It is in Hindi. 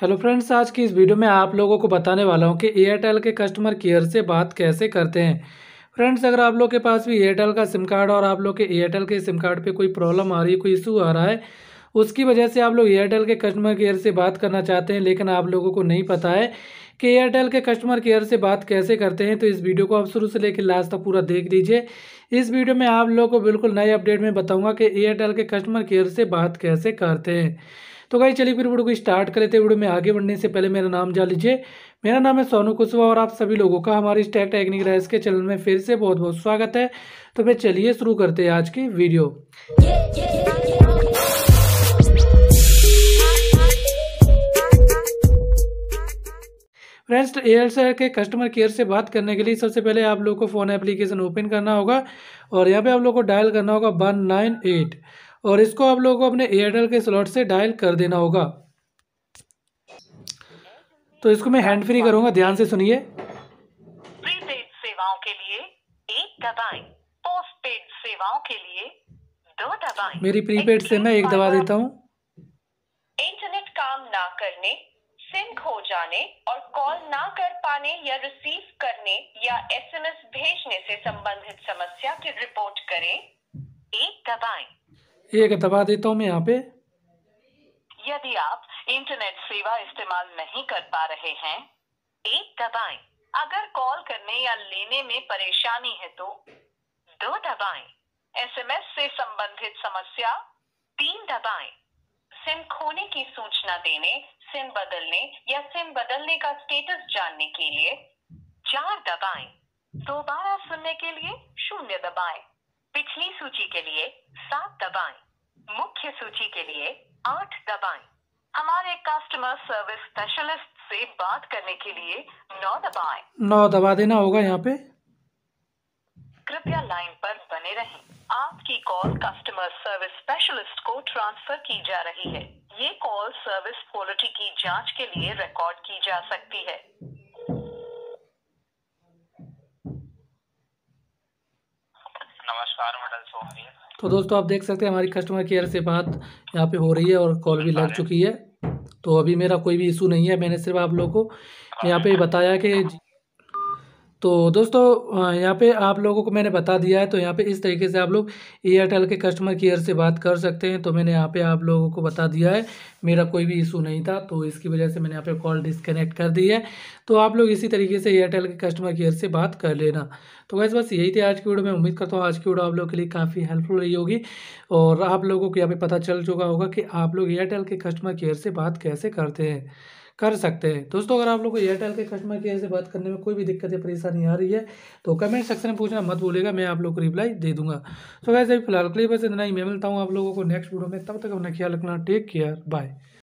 हेलो फ्रेंड्स, आज की इस वीडियो में आप लोगों को बताने वाला हूं कि एयरटेल के कस्टमर केयर से बात कैसे करते हैं। फ्रेंड्स, अगर आप लोग के पास भी एयरटेल का सिम कार्ड और आप लोग के एयरटेल के सिम कार्ड पे कोई प्रॉब्लम आ रही है, कोई इशू आ रहा है, उसकी वजह से आप लोग एयरटेल के कस्टमर केयर से बात करना चाहते हैं, लेकिन आप लोगों को नहीं पता है कि एयरटेल के कस्टमर केयर से बात कैसे करते हैं, तो इस वीडियो को आप शुरू से लेकर लास्ट तक पूरा देख लीजिए। इस वीडियो में आप लोगों को बिल्कुल नए अपडेट में बताऊंगा कि एयरटेल के कस्टमर केयर से बात कैसे करते हैं। तो गाइस चलिए फिर वीडियो को स्टार्ट कर लेते हैं। वीडियो में आगे बढ़ने से पहले मेरा नाम जान लीजिए। मेरा नाम है सोनू कुशवाहा और आप सभी लोगों का हमारे इस टेक टेक्निक राइस के चैनल में फिर से बहुत बहुत स्वागत है। तो फिर चलिए शुरू करते हैं आज की वीडियो। फ्रेंड्स, एयरटेल के कस्टमर केयर से बात करने के लिए सबसे पहले आप लोग को फ़ोन एप्लीकेशन ओपन करना होगा और यहाँ पे आप लोग को डायल करना होगा 198 और इसको आप लोगों को अपने एयरटेल के स्लॉट से डायल कर देना होगा। तो इसको मैं हैंड फ्री करूंगा, ध्यान से सुनिए। प्रीपेड सेवाओं के लिए 1 दबाएं, पोस्टपेड सेवाओं के लिए 2 दबाएं। मेरी प्रीपेड से मैं 1 दबा देता हूँ। इंटरनेट काम ना करने, सिम खो जाने और कॉल ना कर पाने या रिसीव करने या एसएमएस भेजने से संबंधित समस्या की रिपोर्ट करें, 1 दबाएं। 1 दबा देता हूँ मैं यहाँ पे। यदि आप इंटरनेट सेवा इस्तेमाल नहीं कर पा रहे हैं, 1 दबाएं। अगर कॉल करने या लेने में परेशानी है तो 2 दबाएं। एसएमएस से संबंधित समस्या 3 दबाएं। सिम खोने की सूचना देने, सिम बदलने या सिम बदलने का स्टेटस जानने के लिए 4 दबाएं। दोबारा सुनने के लिए 0 दबाएं। पिछली सूची के लिए 7 दबाएं। मुख्य सूची के लिए 8 दबाएं। हमारे कस्टमर सर्विस स्पेशलिस्ट से बात करने के लिए 9 दबाएं। 9 दबा देना होगा यहाँ पे। कृपया लाइन पर बने रहें। आपकी कॉल कस्टमर सर्विस स्पेशलिस्ट को ट्रांसफर की जा रही है। ये कॉल सर्विस क्वालिटी की जांच के लिए रिकॉर्ड की जा सकती है। नमस्कार, मॉडल सोहनी। तो दोस्तों, आप देख सकते हैं हमारी कस्टमर केयर से बात यहाँ पे हो रही है और कॉल भी लग चुकी है। तो अभी मेरा कोई भी इशू नहीं है, मैंने सिर्फ आप लोगों को यहाँ पे बताया कि तो दोस्तों यहाँ पे आप लोगों को मैंने बता दिया है। तो यहाँ पे इस तरीके से आप लोग एयरटेल के कस्टमर केयर से बात कर सकते हैं। तो मैंने यहाँ पे आप लोगों को बता दिया है, मेरा कोई भी इशू नहीं था, तो इसकी वजह से मैंने यहाँ पे कॉल डिस्कनेक्ट कर दी है। तो आप लोग इसी तरीके से एयरटेल के कस्टमर केयर से बात कर लेना। तो वैसे बस यही थी आज की वीडियो। मैं उम्मीद करता हूँ आज की वीडियो आप लोगों के लिए काफ़ी हेल्पफुल रही होगी और आप लोगों को यहाँ पे पता चल चुका होगा कि आप लोग एयरटेल के कस्टमर केयर से बात कैसे कर सकते हैं। दोस्तों, अगर आप लोग को एयरटेल के कस्टमर केयर से बात करने में कोई भी दिक्कत या परेशानी आ रही है तो कमेंट सेक्शन में पूछना मत भूलिएगा, मैं आप लोग को रिप्लाई दे दूंगा। तो वैसे अभी फिलहाल के लिए बस इतना ही। मैं मिलता हूँ आप लोगों को नेक्स्ट वीडियो में। तब तक अपना ख्याल रखना। Take care, bye.